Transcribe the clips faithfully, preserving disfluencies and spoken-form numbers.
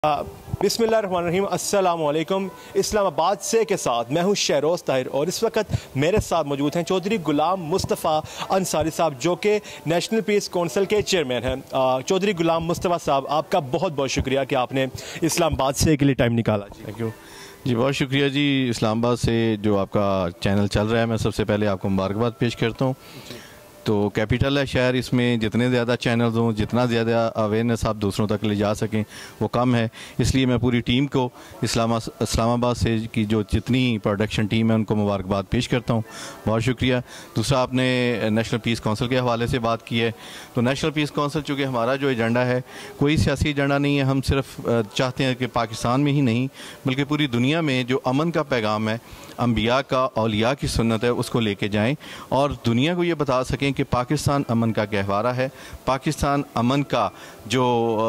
बिस्मिल्लाहिर्रहमानिर्रहीम, अस्सलामु अलैकुम। इस्लामाबाद से के साथ मैं हूं शहरोज़ ताहिर और इस वक्त मेरे साथ मौजूद हैं चौधरी गुलाम मुस्तफ़ा अंसारी साहब, जो कि नेशनल पीस कौंसिल के चेयरमैन हैं। चौधरी गुलाम मुस्तफ़ा साहब, आपका बहुत बहुत शुक्रिया कि आपने इस्लामाबाद से के लिए टाइम निकाला। जी थैंक यू जी, बहुत शुक्रिया जी। इस्लामाबाद से जो आपका चैनल चल रहा है, मैं सबसे पहले आपको मुबारकबाद पेश करता हूँ। तो कैपिटल है शहर, इसमें जितने ज़्यादा चैनल्स हों, जितना ज़्यादा अवेयरनेस आप दूसरों तक ले जा सकें वो कम है, इसलिए मैं पूरी टीम को इस्लामा इस्लामाबाद से की जो जितनी प्रोडक्शन टीम है उनको मुबारकबाद पेश करता हूँ। बहुत शुक्रिया। दूसरा, आपने नेशनल पीस कौंसिल के हवाले से बात की है, तो नेशनल पीस कौंसिल चूँकि हमारा जो एजेंडा है कोई सियासी एजेंडा नहीं है, हम सिर्फ चाहते हैं कि पाकिस्तान में ही नहीं बल्कि पूरी दुनिया में जो अमन का पैगाम है, अम्बिया का, औलिया की सुन्नत है, उसको लेके जाएं और दुनिया को ये बता सकें कि पाकिस्तान अमन का गहवारा है, पाकिस्तान अमन का जो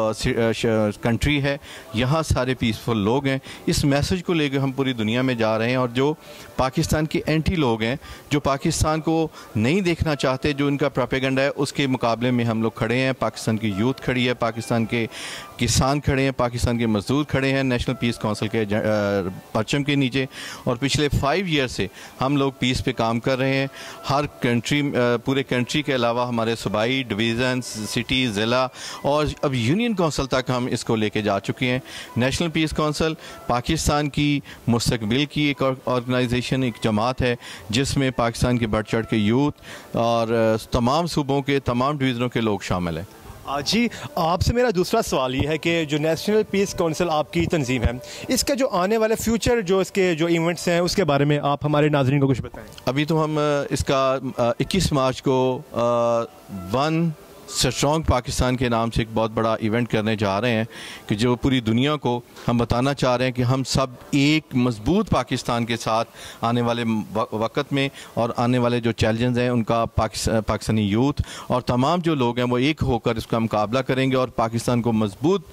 कंट्री है, यहाँ सारे पीसफुल लोग हैं। इस मैसेज को लेकर हम पूरी दुनिया में जा रहे हैं और जो पाकिस्तान के एंटी लोग हैं, जो पाकिस्तान को नहीं देखना चाहते, जो उनका प्रोपेगेंडा है, उसके मुकाबले में हम लोग खड़े हैं। पाकिस्तान की यूथ खड़ी है, पाकिस्तान के किसान खड़े हैं, पाकिस्तान के मजदूर खड़े हैं नेशनल पीस कौंसिल के परचम के नीचे। और पिछले फाइव ईयर से हम लोग पीस पे काम कर रहे हैं। हर कंट्री, पूरे कंट्री के अलावा हमारे सूबाई डिवीज़न, सिटी, ज़िला और अब यूनियन कौंसिल तक हम इसको लेके जा चुके हैं। नेशनल पीस कौंसिल पाकिस्तान की मुस्तकबिल की एक ऑर्गेनाइजेशन, एक जमात है जिसमें पाकिस्तान के बढ़ चढ़ के यूथ और तमाम सूबों के, तमाम डिवीज़नों के लोग शामिल हैं। जी, आपसे मेरा दूसरा सवाल ये है कि जो नेशनल पीस कौंसिल आपकी तंजीम है, इसके जो आने वाले फ्यूचर जो इसके जो इवेंट्स हैं उसके बारे में आप हमारे नाज़रीन को कुछ बताएं। अभी तो हम इसका इक्कीस मार्च को वन स्ट्रॉन्ग पाकिस्तान के नाम से एक बहुत बड़ा इवेंट करने जा रहे हैं कि जो पूरी दुनिया को हम बताना चाह रहे हैं कि हम सब एक मजबूत पाकिस्तान के साथ आने वाले वक्त में और आने वाले जो चैलेंजेस हैं उनका पाकिस्तान पाकिस्तानी यूथ और तमाम जो लोग हैं वो एक होकर इसका मुकाबला करेंगे और पाकिस्तान को मजबूत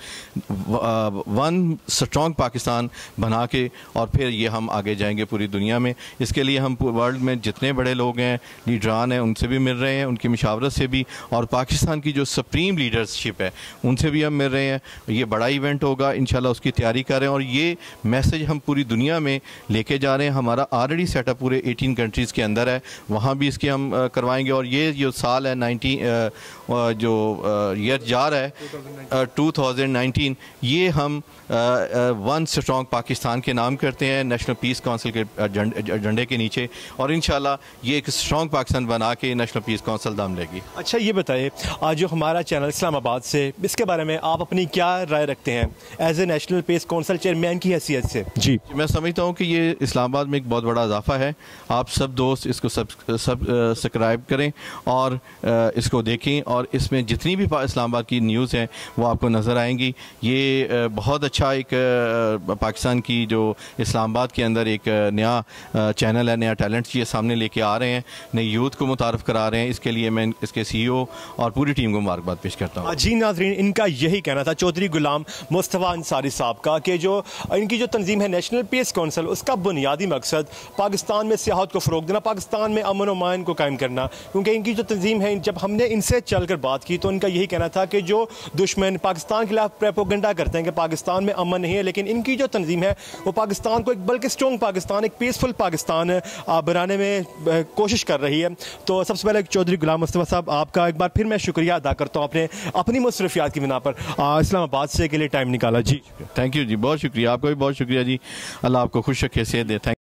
वन स्ट्रॉन्ग पाकिस्तान बना के और फिर ये हम आगे जाएंगे पूरी दुनिया में। इसके लिए हम वर्ल्ड में जितने बड़े लोग हैं, लीडरान हैं, उनसे भी मिल रहे हैं, उनकी मशावरत से भी, और पाकिस्तान की जो सुप्रीम लीडरशिप है उनसे भी हम मिल रहे हैं। ये बड़ा इवेंट होगा, इंशाल्लाह उसकी तैयारी कर रहे हैं और ये मैसेज हम पूरी दुनिया में लेके जा रहे हैं। हमारा ऑलरेडी सेटअप पूरे अठारह कंट्रीज़ के अंदर है, वहाँ भी इसके हम करवाएंगे। और ये जो साल है नाइनटी जो ईयर जा रहा है टू थाउजेंड नाइनटीन, ये हम वन स्ट्रॉन्ग पाकिस्तान के नाम करते हैं नेशनल पीस कौंसिल के एजेंडे के नीचे, और इंशाल्लाह ये एक स्ट्रॉन्ग पाकिस्तान बना के नेशनल पीस कौंसिल दम लेगी। अच्छा, ये बताइए, आज जो हमारा चैनल इस्लामाबाद से, इसके बारे में आप अपनी क्या राय रखते हैं as a national peace council chairman की हैसियत से? जी, मैं समझता हूँ कि ये इस्लामाबाद में एक बहुत बड़ा इजाफा है। आप सब दोस्त इसको सब सब सब्सक्राइब करें और इसको देखें, और इसमें जितनी भी इस्लामाबाद की न्यूज़ हैं वो आपको नज़र आएंगी। ये बहुत अच्छा एक पाकिस्तान की जो इस्लामाबाद के अंदर एक नया चैनल है, नया टैलेंट ये सामने लेके आ रहे हैं, नई यूथ को मुतारफ़ करा रहे हैं। इसके लिए मैं इसके सी ई ओ और पूरी टीम को मुबारकबाद पेश करता हूँ। जी नाज़रीन, इनका यही कहना था चौधरी गुलाम मुस्तफ़ा अंसारी साहब का कि जो इनकी जो तंजीम है नेशनल पीस कौंसिल, उसका बुनियादी मकसद पाकिस्तान में सियाहत को फ़रोग देना, पाकिस्तान में अमन व अमान को कायम करना। क्योंकि इनकी जो तंजीम है, जब हमने इनसे चल कर बात की तो इनका यही कहना था कि जो दुश्मन पाकिस्तान के खिलाफ प्रोपेगेंडा करते हैं कि पाकिस्तान में अमन नहीं है, लेकिन इनकी जो तंजीम है वो पाकिस्तान को एक बल्कि स्ट्रॉन्ग पाकिस्तान, एक पीसफुल पाकिस्तान बनाने में कोशिश कर रही है। तो सबसे पहले चौधरी गुलाम मुस्तफ़ा साहब, आपका एक बार फिर मैं शुक्रिया अदा करता हूँ, आपने अपनी मुसरफियात की बिना पर इस्लामाबाद से के लिए टाइम निकाला। जी थैंक यू जी, बहुत शुक्रिया। आपका भी बहुत शुक्रिया जी। अल्लाह आपको खुश रखे, सेहत दे। थैंक